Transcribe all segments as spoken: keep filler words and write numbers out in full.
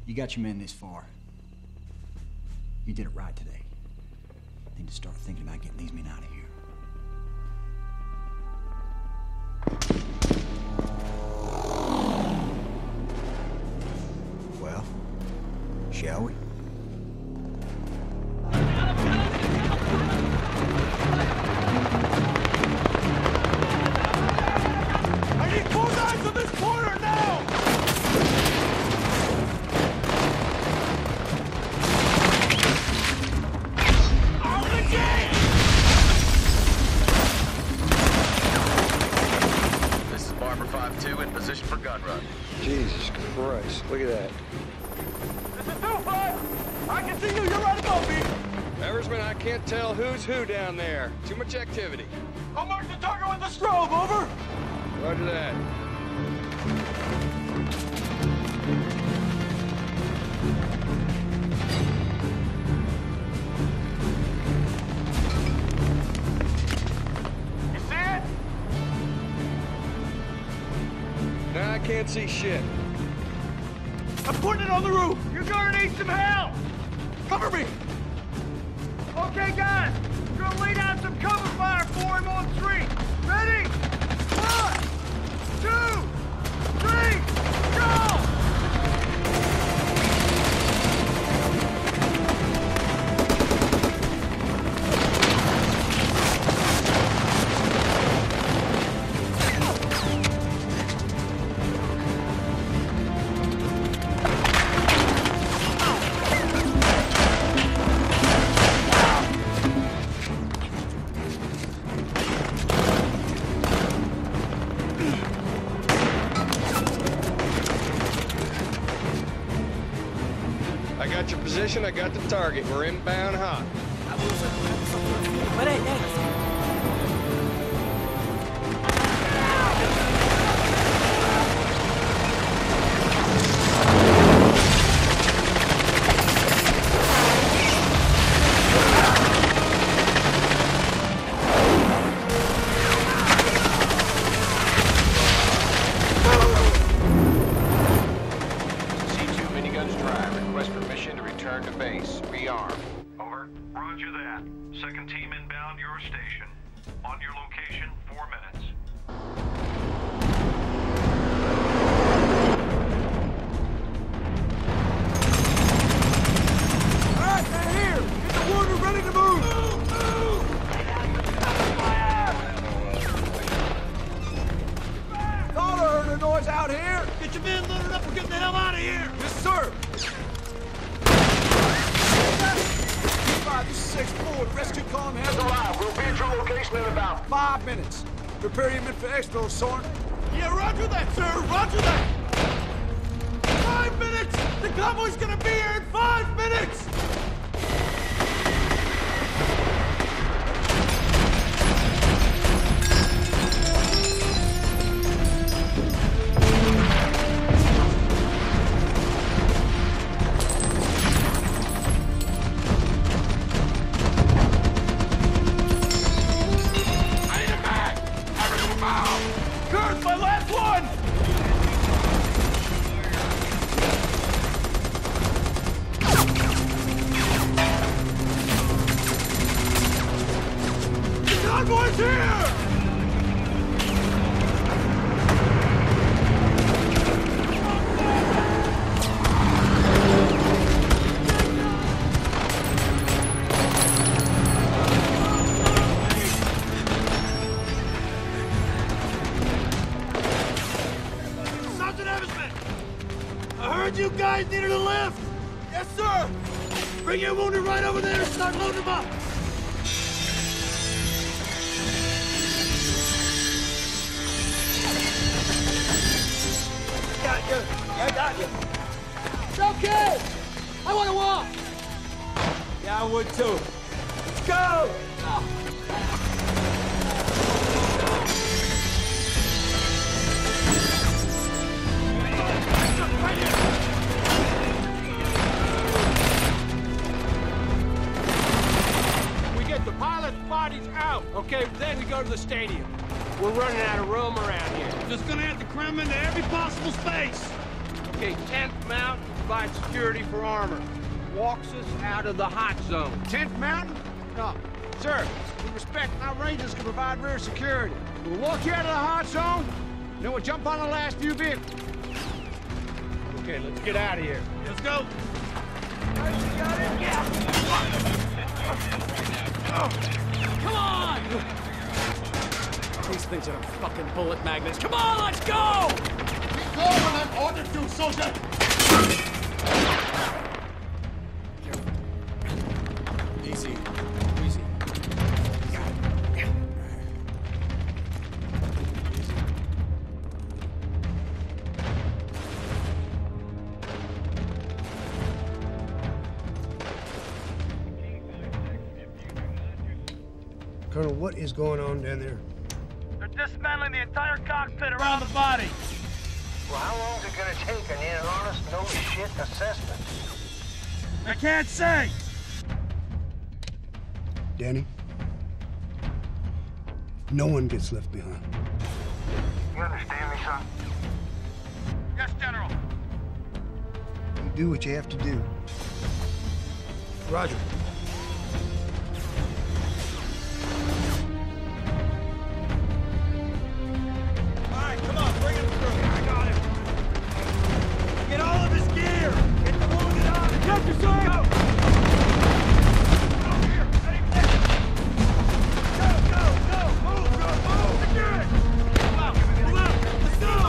You got your men this far. You did it right today. Need to start thinking about getting these men out of here. Well, shall we? I need both eyes on this corner now! Out the gate! This is Barber five two in position for gun run. Jesus Christ, look at that. This is two five! I can see you, you're right above me! Eversman, I can't tell who's who down there. Too much activity. I'll mark the target with the strobe, over! Roger that. You see it? Nah, I can't see shit. I'm putting it on the roof! You're gonna need some help! Cover me! Okay, guys, we're gonna lay down some cover fire for him on three. Ready? One, two, three, go! I got your position, I got the target. We're inbound hot. Second team inbound your station. On your location, four minutes. All right, they're here! Get the warder ready to move! Move, move! Thought I heard a noise out here! Get your men loaded up and get the hell out of here! Yes, sir! six four, rescue column has arrived. We'll be at your location in about five minutes. Prepare your men for expo, Soren. Yeah, roger that, sir. Roger that. Five minutes! The convoy's gonna be here in five minutes! You guys needed a lift! Yes, sir! Bring your wounded right over there and start loading them up! Got you! I got you! It's okay! I want to walk! Yeah, I would too. Let's go! Oh. The pilot's body's out. Okay, then we go to the stadium. We're running out of room around here. Just gonna have to cram into every possible space. Okay, tenth Mountain provides security for armor. Walks us out of the hot zone. tenth Mountain? No. Sir, with respect, our Rangers can provide rear security. We'll walk you out of the hot zone, then we'll jump on the last few vehicles. Okay, let's get out of here. Let's go. Come on! These things are fucking bullet magnets. Come on, let's go! Keep going when I'm ordered to, soldier! Easy. Easy. Colonel, what is going on down there? They're dismantling the entire cockpit around the body. Well, how long is it gonna take? I need an honest, no shit assessment. I can't say. Danny? No one gets left behind. You understand me, son? Yes, General. You do what you have to do. Roger. All right, come on, bring him through. I got him. Get all of his gear. Get the wounded on. Get your son. Go. Go here. Ready, set. Go, go, go. Move, go, move. Secure it. Move out. Move out. Let's go.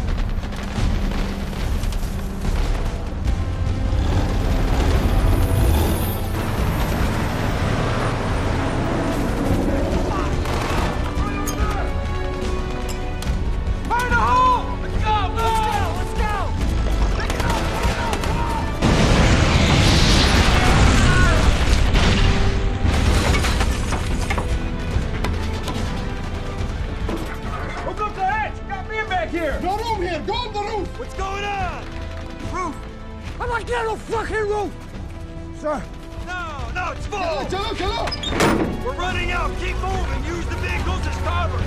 Fire the hole! Let's go! Let's go! Let's go! Pick it up! Pick it up! Open up the hatch! Got men back here! No room here! Go on the roof! What's going on? Roof! I'm not getting no fucking roof! Sir! No, no, it's full! Chalo, chalo! We're running out! Keep moving! Use the vehicles as cover!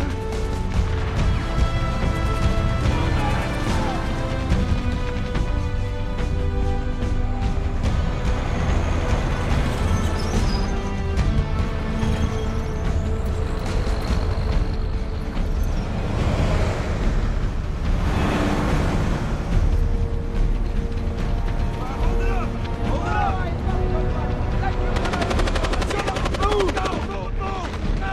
Hold it up! Hold it up! Move! Go! Move! Move! Go!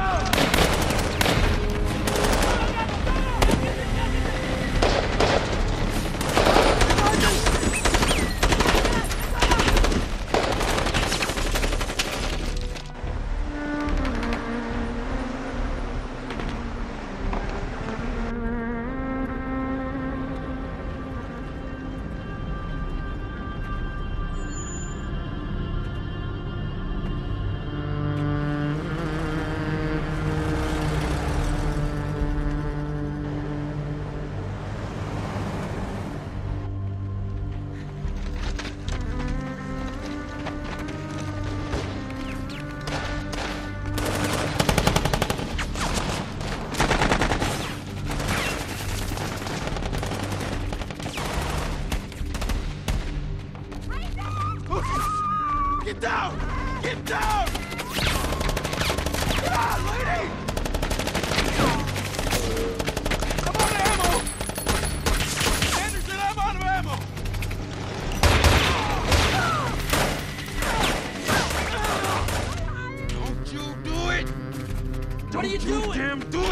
Get down! Get down! Get on, lady! I'm out of ammo! Anderson, I'm out of ammo! Don't you do it! What are you Don't you doing? damn do